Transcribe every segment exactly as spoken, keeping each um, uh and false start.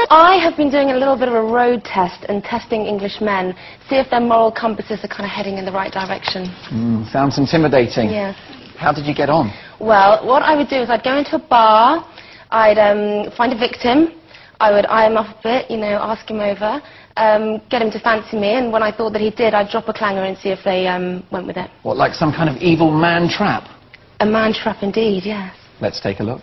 I have been doing a little bit of a road test and testing English men, see if their moral compasses are kind of heading in the right direction. Mm, sounds intimidating. Yes. How did you get on? Well, what I would do is I'd go into a bar, I'd um, find a victim, I would eye him up a bit, you know, ask him over, um, get him to fancy me, and when I thought that he did, I'd drop a clanger and see if they um, went with it. What, like some kind of evil man trap? A man trap indeed, yes. Let's take a look.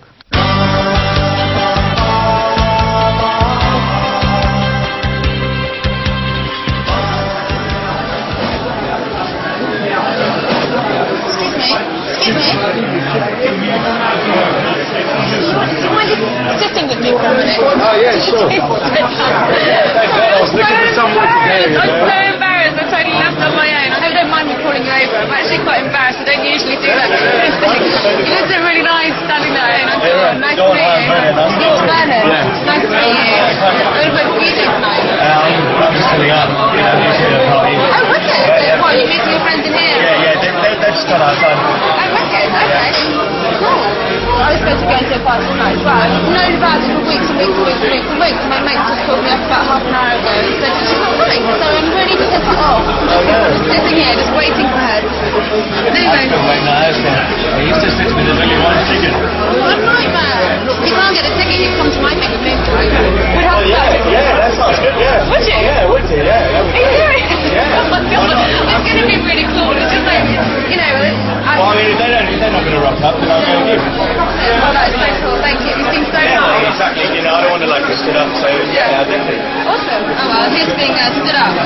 Sitting with me for a minute. Oh, yeah, sure. I was looking for someone to go. I'm so embarrassed. I totally left on my own. I hope you don't mind me calling you over. I'm actually quite embarrassed. I don't usually do that. You look so really nice standing there. And I'm so nice to meet you. You're Bernard. Nice to meet you. What about you do tonight? I'm just filling up. Oh, wicked. What, you meeting your friends in here? Yeah, yeah, they've just gone outside. Oh, wicked. Okay. Cool. I was supposed to go into a party tonight as well. I've known about it for weeks and weeks and weeks and weeks and weeks. My mate just called me up about half an hour ago and said she's not coming. So I'm ready to tip her off. Oh, no. Just sitting here, just waiting for her. Anyway. I'm still waiting on her, so he used to sit with us only one ticket. What a nightmare. If you can't get a ticket, you come to my thing with me. We'd have Oh, yeah, to. yeah, that sounds good, yeah. Would you? Yeah, would you, yeah. Are you serious? Yeah. Oh my god. It's going to be really cool. It's just like, you know, I... Well, I mean, if they don't, if they're not going to rock up, then I'll go with you. Oh, that's so cool. Thank you. You seem so Yeah, nice. exactly. You know, I don't want to, like, get stood up, so, yeah, definitely. Awesome. Oh, well, here's being uh, stood up.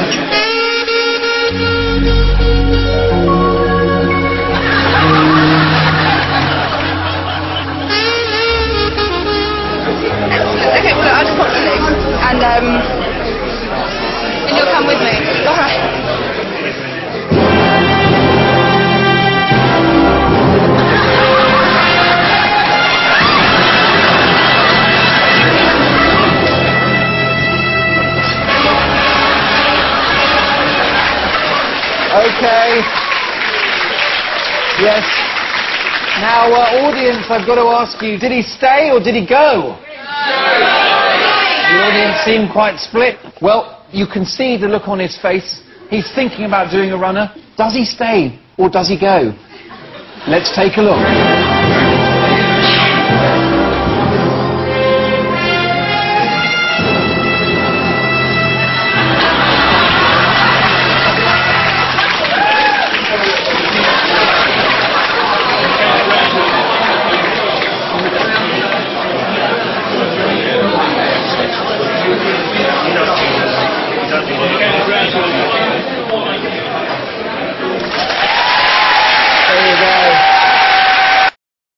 Okay, well, I'll just pop you legs, and, um, and you'll come with me. All right. Okay. Yes. Now, uh, audience, I've got to ask you, did he stay or did he go? The audience seemed quite split. Well, you can see the look on his face. He's thinking about doing a runner. Does he stay or does he go? Let's take a look.